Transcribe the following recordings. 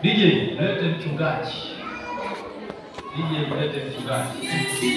DJ, lete mchungaji. DJ, lete mchungaji.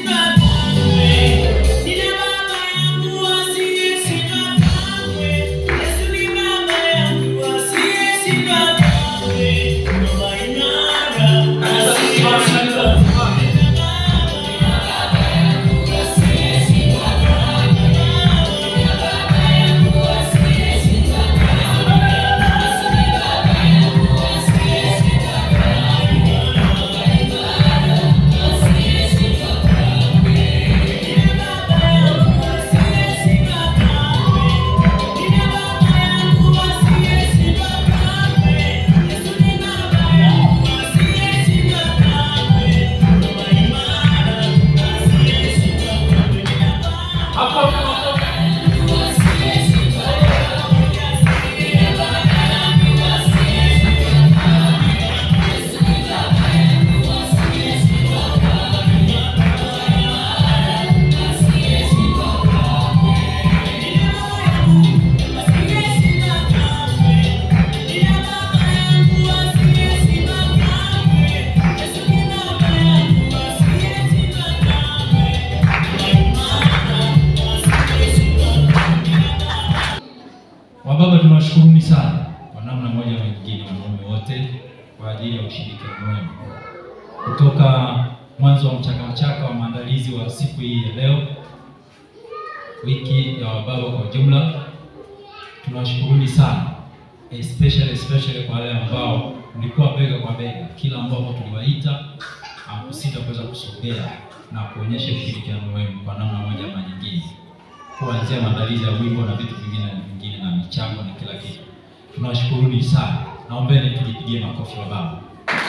Baba, tunawashukuruni sana kwa namna moja na nyingine wanaume wote kwa ajili ya ushirikiano wenu. Kutoka mwanzo wa mchaka wa maandalizi wa siku hii ya leo, wiki ya wababa kwa jumla, tunawashukuruni sana. Especially kwa wale ambao mlikuwa bega kwa bega, kila ambapo tuliwaita hakusita kuweza kusogea na kuonyesha ushirikiano wenu kwa namna moja na nyingine. Kuanzia maandalizi ya wimbo na vitu vingine na michango na kila kitu. Tunawashukuruni sana. Naombeni tujipigie makofi wa baba.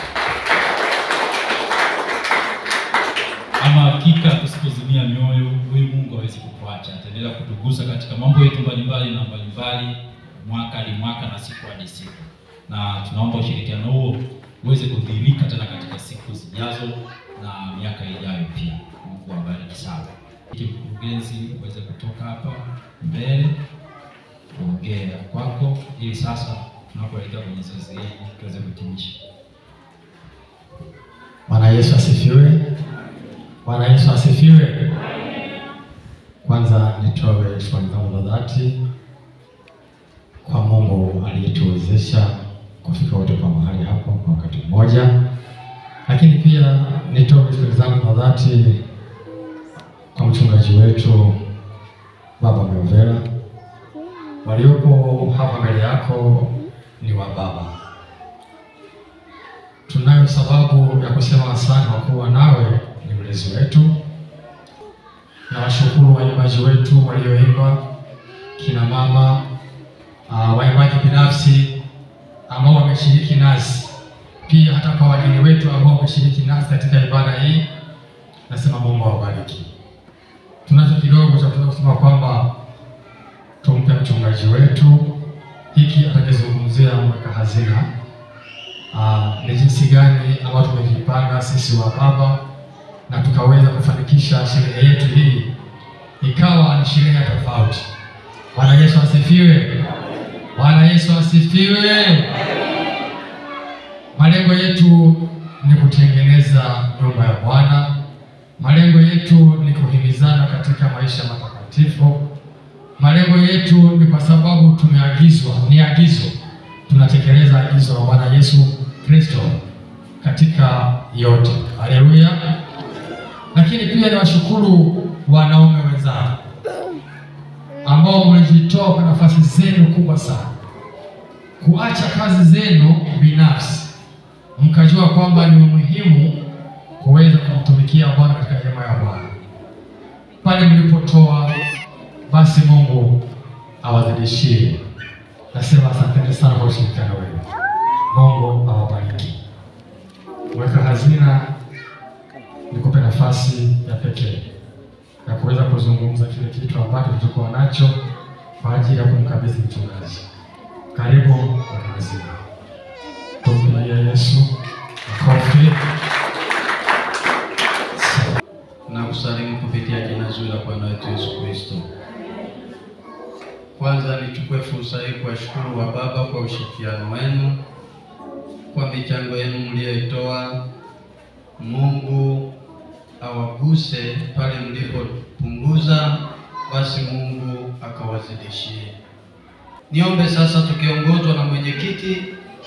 Ama hakika tusipozimia mioyo, huyu Mungu hawezi kutuacha. Ataendelea kutugusa katika mambo yetu mbalimbali mwaka hadi mwaka na siku hadi siku. Na tunaomba ushirikiano huo uweze kudhihirika tena katika siku zijazo na miaka ijayo pia. Mungu awabariki sana. Mkurugenzi uweze kutoka hapa mbele kuongea kwako ili sasa tunapoelekea kwenye zoezi hili tuweze kutimisha. Bwana Yesu asifiwe. Bwana Yesu asifiwe. Kwanza nitoe shukrani zangu za dhati kwa Mungu aliyetuwezesha kufika wote kwa mahali hapo kwa wakati mmoja. Lakini pia nitoe shukrani zangu za dhati kwa mchungaji wetu Baba Miovera. Waliopo hapa mbele yako ni wa baba. Tunayo sababu ya kusema asante kwa kuwa nawe ni mlezi wetu. Na washukuru waimbaji wetu walioimba, kina mama, waimbaji binafsi ambao wameshiriki nasi. Pia hata kwa wageni wetu ambao wameshiriki nasi katika ibada hii. Nasema Mungu awabariki. Tunacho kidogo cha kusema kwamba tumpe mchungaji wetu hiki atakayezungumzia mweka hazina. Ni jinsi gani ambao tumejipanga sisi wa baba na tukaweza kufanikisha sherehe yetu hii ikawa ni sherehe tofauti. Bwana Yesu asifiwe. Bwana Yesu asifiwe. Malengo yetu ni kutengeneza nyumba ya Bwana. Malengo yetu ni kuhimizana katika maisha matakatifu. Malengo yetu ni kwa sababu tumeagizwa, ni agizo. Tunatekeleza agizo la Bwana Yesu Kristo katika yote. Haleluya. Lakini pia ni washukuru wanaume wenzangu ambao mmejitoa kwa nafasi zenu kubwa sana, kuacha kazi zenu binafsi, mkajua kwamba ni muhimu kuweza kumtumikia Bwana katika hema ya Bwana. Pale mlipotoa, basi Mungu awazidishie. Nasema asante sana kwa ushirikiano wenu. Mungu awabariki. Mweka hazina, nikupe nafasi ya pekee ya kuweza kuzungumza kile kitu ambacho tulikuwa nacho kwa ajili ya kumkabidhi mchungaji. Karibu mweka hazina. Tumpigie Yesu makofi. Na kusalimu kupitia jina zuri la Bwana wetu Yesu Kristo. Kwanza nichukue fursa hii kuwashukuru wa baba kwa ushirikiano wenu. kwa michango yenu mlioitoa. Mungu awaguse pale mlipopunguza, basi Mungu akawazidishie. Niombe sasa tukiongozwa na mwenyekiti.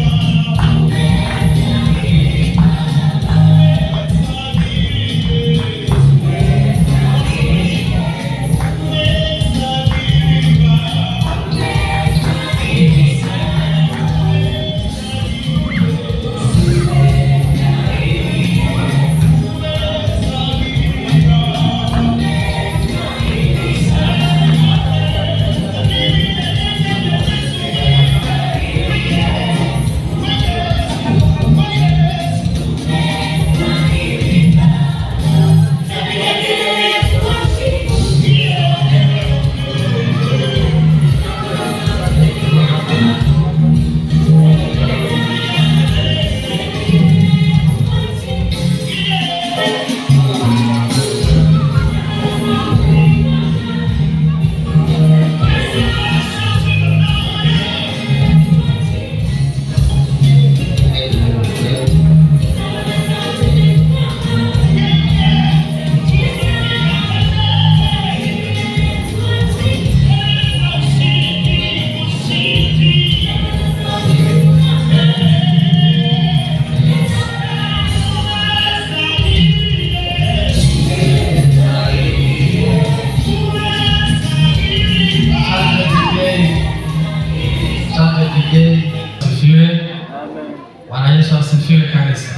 Bwana Yesu asifiwe kanisa.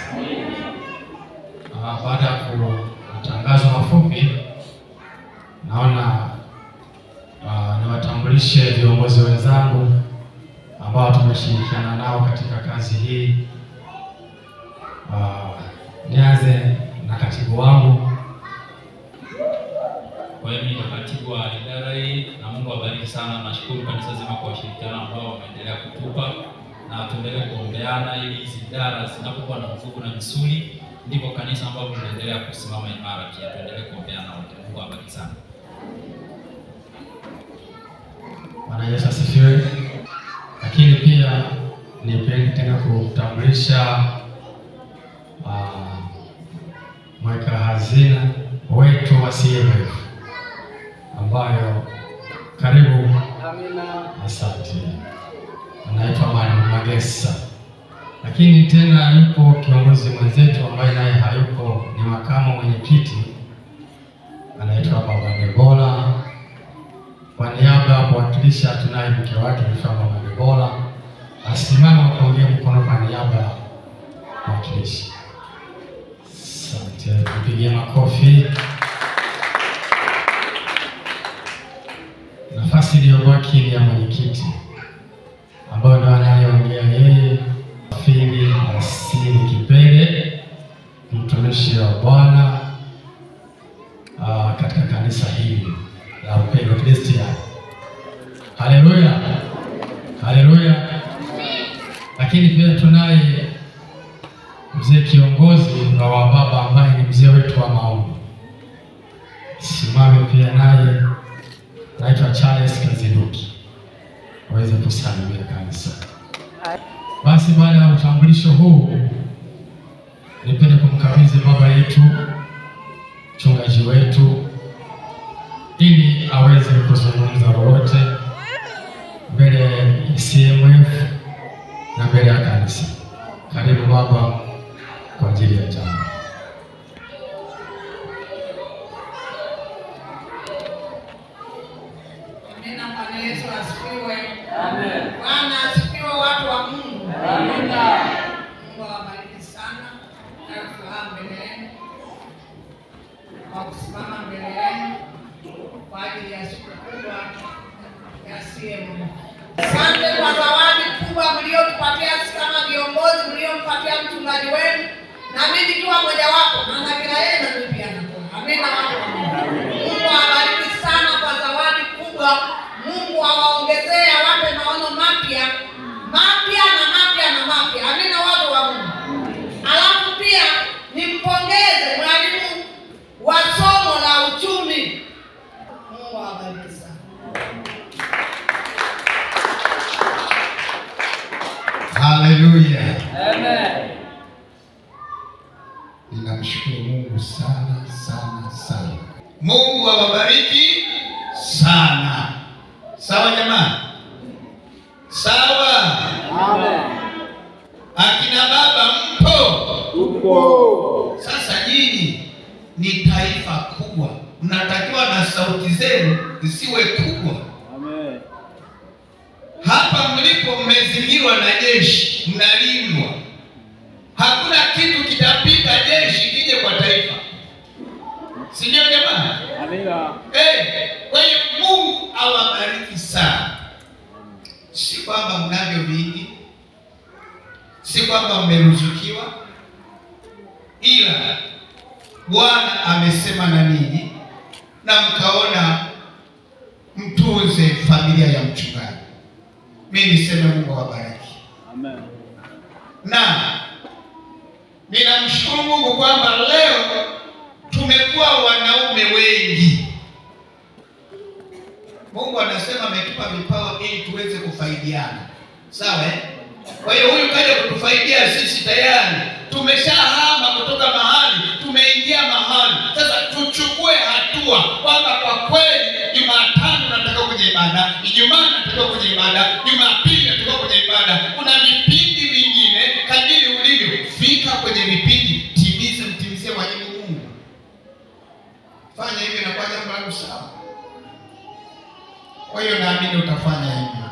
Baada ya kutangaza mafupi, naona niwatambulishe viongozi wenzangu ambao tumeshirikiana nao katika kazi hii. Nianze na katibu wangu. Kwa hiyo ni katibu wa idara hii, na Mungu awabariki sana. Nashukuru kanisa zima kwa ushirikiano ambao wameendelea kutupa, na tuendelee kuombeana ili hizi idara zinapokuwa na nguvu na misuli, ndipo kanisa ambalo tunaendelea kusimama imara. Pia tuendelee kuombeana wote. Mungu awabariki sana. Bwana Yesu asifiwe. Lakini pia nipende tena kutambulisha mweka hazina wetu wa CMF ambayo karibu. Amina. Asante. Anaitwa Mwalimu Magesa. Lakini tena yupo kiongozi mwenzetu ambaye naye hayupo, ni makamu mwenyekiti, anaitwa Baba Debola. Kwa niaba ya kuwakilisha, tunaye mke wake Baba Debola, asimama kuongea mkono kwa niaba ya mwakilishi. Asante, tupigie makofi. Nafasi iliyobaki ni ya mwenyekiti ambayo ndio anayeongea yeye, Fili Asili Kipele, mtumishi wa Bwana katika kanisa hili la Upendo Kristiani. Haleluya, haleluya. Lakini pia tunaye mzee kiongozi wa wababa ambaye ni mzee wetu wa maombi, simame pia naye, naitwa Charles Kaziduki, waweze kusalimia kanisa. Basi baada ya utambulisho huu, nipende kumkabidhi baba yetu, mchungaji wetu, ili aweze kuzungumza lolote mbele ya CMF na mbele ya kanisa. Karibu baba kwa ajili ya jambo. Amina. Bwana Yesu asifiwe. Amen. Bwana asifiwe, watu wa Mungu. Amina. Mungu awabariki sana na furaha mbele yenu kwa kusimama mbele yenu kwa ajili ya siku kubwa ya CMF. Asante kwa zawadi kubwa mliotupatia sisi kama viongozi, mliompatia mchungaji wenu, na mimi nikiwa mmoja wapo, na kila yeye na mimi pia natoa. Amina, watu wa Mungu. Mungu awabariki sana kwa zawadi kubwa. Mungu awaongezee, awape maono mapya na mapya na mapya. Amina, watu wa Mungu. Alafu pia nimpongeze mwalimu wa somo la uchumi. Mungu awabariki sana. Haleluya. Amen. Ninamshukuru Mungu sana sana sana. Mungu awabariki sana. Sawa jamani? Sawa. Amen. Akina baba mpo? Upo. Sasa nyinyi ni taifa kubwa, mnatakiwa na sauti zenu zisiwe kubwa. Amen. Hapa mlipo mmezingirwa na jeshi, mnalindwa. Hakuna kitu kitapita jeshi kije kwa taifa, si ndio jamani? Amina. Kwa hiyo Mungu awabariki sana. Si kwamba mnavyo vingi, si kwamba mmeruzukiwa, ila Bwana amesema na ninyi na mkaona mtunze familia ya mchungaji. Mimi niseme Mungu awabariki. Amen. Na ninamshukuru Mungu kwamba leo tumekuwa wanaume wengi. Mungu anasema ametupa vipawa ili tuweze kufaidiana. Sawa eh? Kwa hiyo huyu kaja kutufaidia sisi tayari. Tumeshahama kutoka mahali, tumeingia mahali. Sasa tuchukue hatua kwamba kwa kweli Jumatano nataka kwenye ibada, Ijumaa nataka kwenye ibada, Jumapili nataka kwenye ibada. Kuna vipindi vingine kadiri ulivyo fika kwenye vipindi, mtimizie wajibu Mungu. Fanya hivyo na kwa jambo la sawa. Kwa hiyo naamini utafanya hivyo.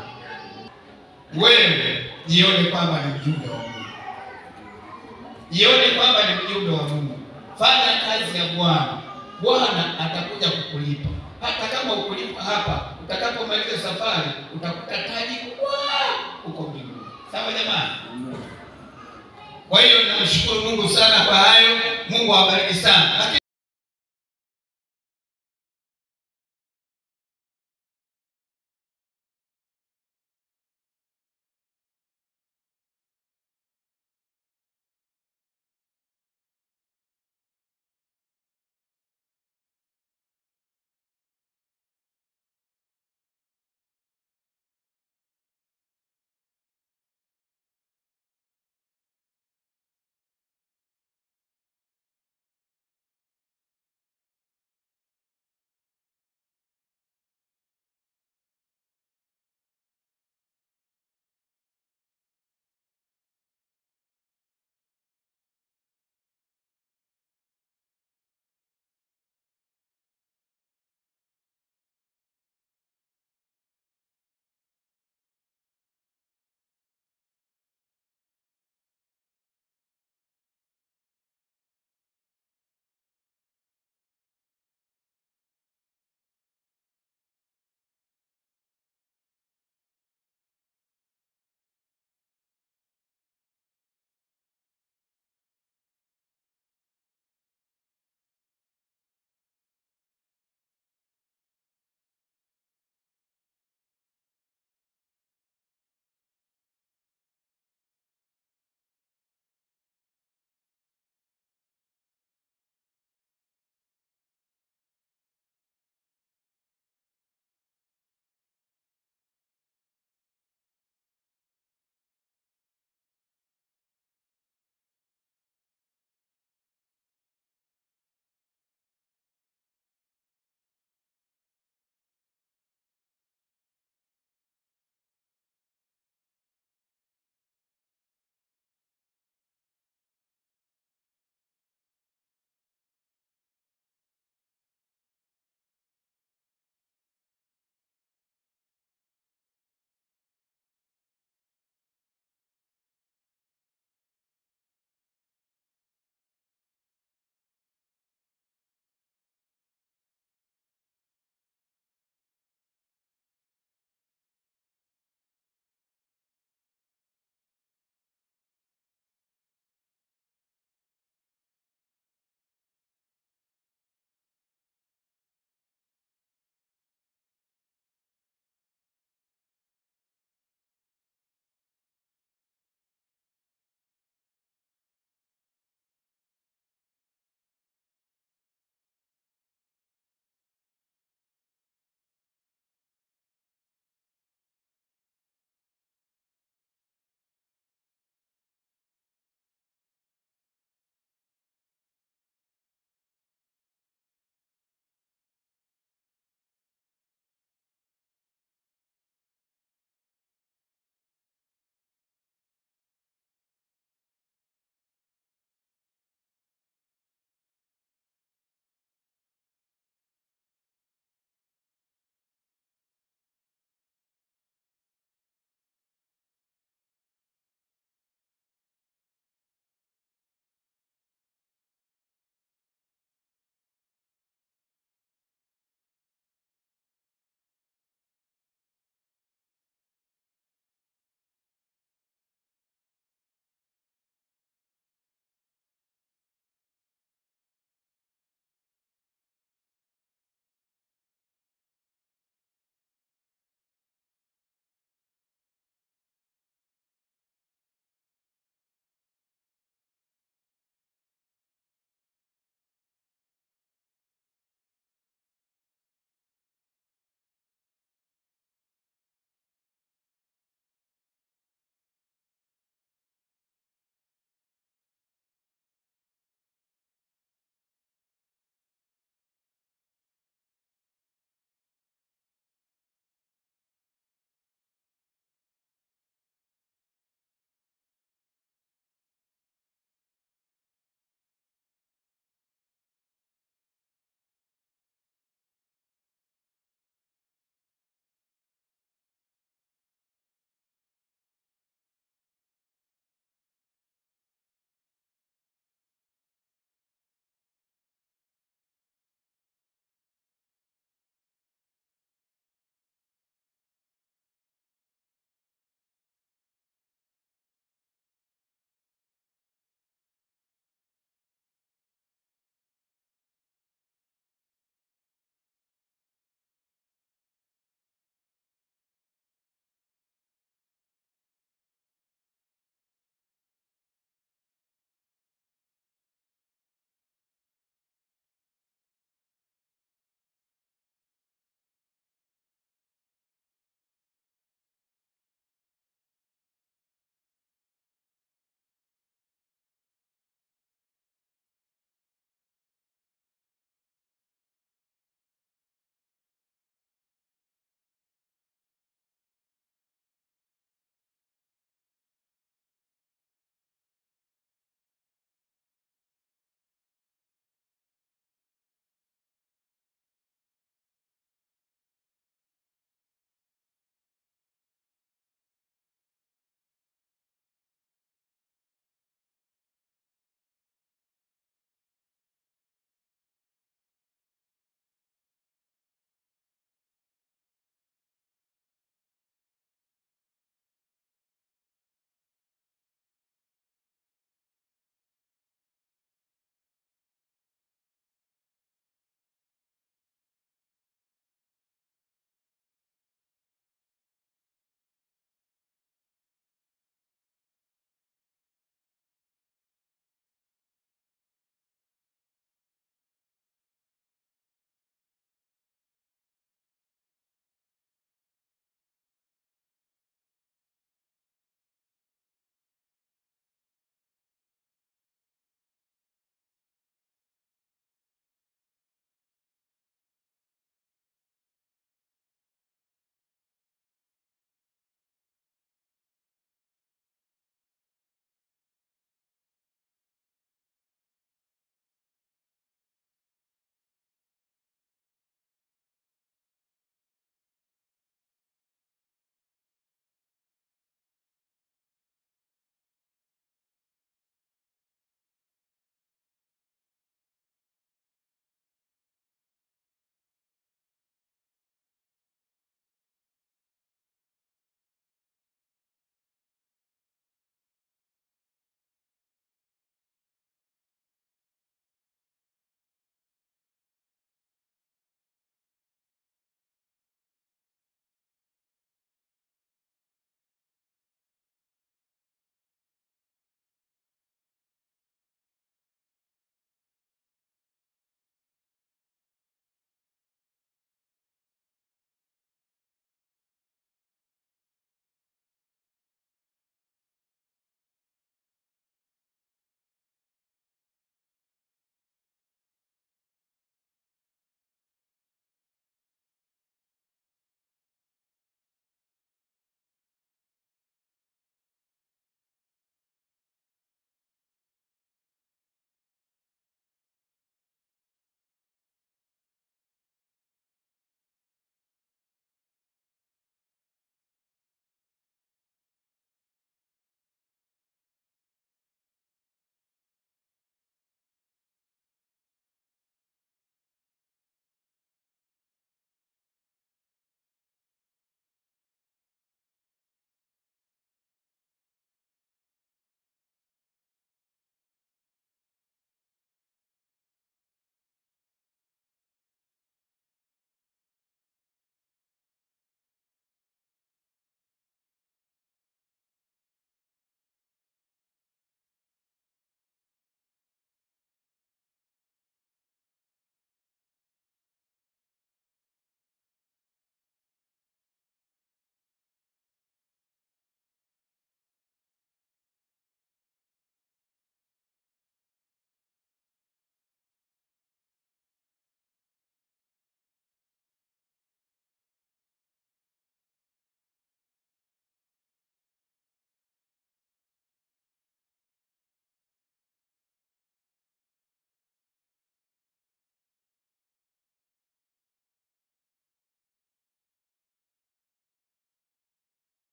Wewe jione kwamba ni mjumbe wa Mungu. Jione kwamba ni mjumbe wa Mungu. Fanya kazi ya Bwana. Bwana atakuja kukulipa. Hata kama ukulipa hapa, utakapomaliza safari utakuta taji kubwa huko mbinguni. Sawa jamani? Kwa hiyo namshukuru Mungu sana kwa hayo. Mungu awabariki sana.